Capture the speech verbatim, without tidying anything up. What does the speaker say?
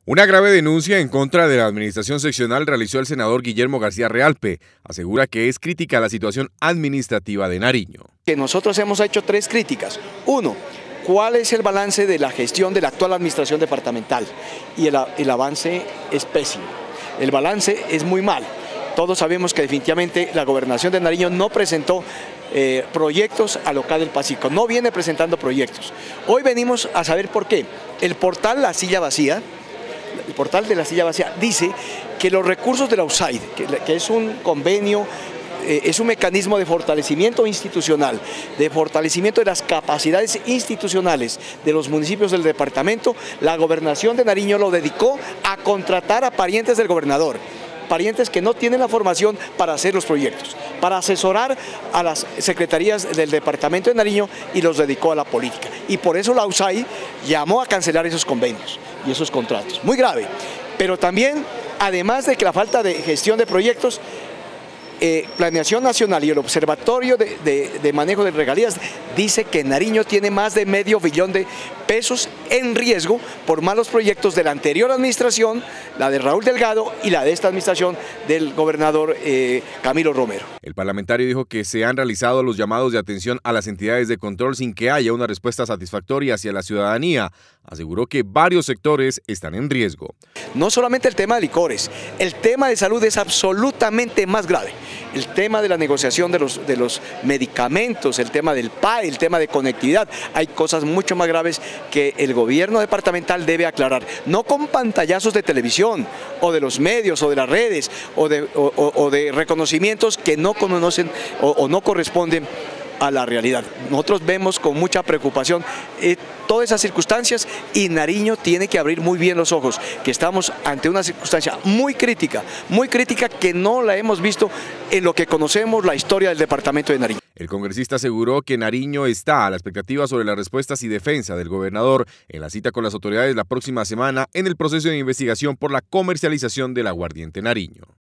Una grave denuncia en contra de la administración seccional realizó el senador Guillermo García Realpe. Asegura que es crítica la situación administrativa de Nariño. Que nosotros hemos hecho tres críticas. Uno, ¿cuál es el balance de la gestión de la actual administración departamental? Y el, el avance es pésimo. El balance es muy mal. Todos sabemos que definitivamente la gobernación de Nariño no presentó eh, proyectos a local del Pacífico, no viene presentando proyectos. Hoy venimos a saber por qué. El portal La Silla Vacía, el portal de La Silla Vacía dice que los recursos de la U S A I D, que, que es un convenio, eh, es un mecanismo de fortalecimiento institucional, de fortalecimiento de las capacidades institucionales de los municipios del departamento, la gobernación de Nariño lo dedicó a contratar a parientes del gobernador, parientes que no tienen la formación para hacer los proyectos, para asesorar a las secretarías del departamento de Nariño y los dedicó a la política. Y por eso la U S A I D llamó a cancelar esos convenios y esos contratos. Muy grave. Pero también, además de que la falta de gestión de proyectos, Eh, Planeación Nacional y el Observatorio de, de, de Manejo de Regalías dice que Nariño tiene más de medio billón de pesos en riesgo por malos proyectos de la anterior administración, la de Raúl Delgado y la de esta administración del gobernador eh, Camilo Romero. El parlamentario dijo que se han realizado los llamados de atención a las entidades de control sin que haya una respuesta satisfactoria hacia la ciudadanía. Aseguró que varios sectores están en riesgo. No solamente el tema de licores, el tema de salud es absolutamente más grave. El tema de la negociación de los, de los medicamentos, el tema del P A E, el tema de conectividad, hay cosas mucho más graves que el gobierno departamental debe aclarar, no con pantallazos de televisión o de los medios o de las redes o de, o, o, o de reconocimientos que no conocen o, o no corresponden a la realidad. Nosotros vemos con mucha preocupación eh, todas esas circunstancias y Nariño tiene que abrir muy bien los ojos, que estamos ante una circunstancia muy crítica, muy crítica que no la hemos visto en lo que conocemos la historia del departamento de Nariño. El congresista aseguró que Nariño está a la expectativa sobre las respuestas y defensa del gobernador en la cita con las autoridades la próxima semana en el proceso de investigación por la comercialización del aguardiente Nariño.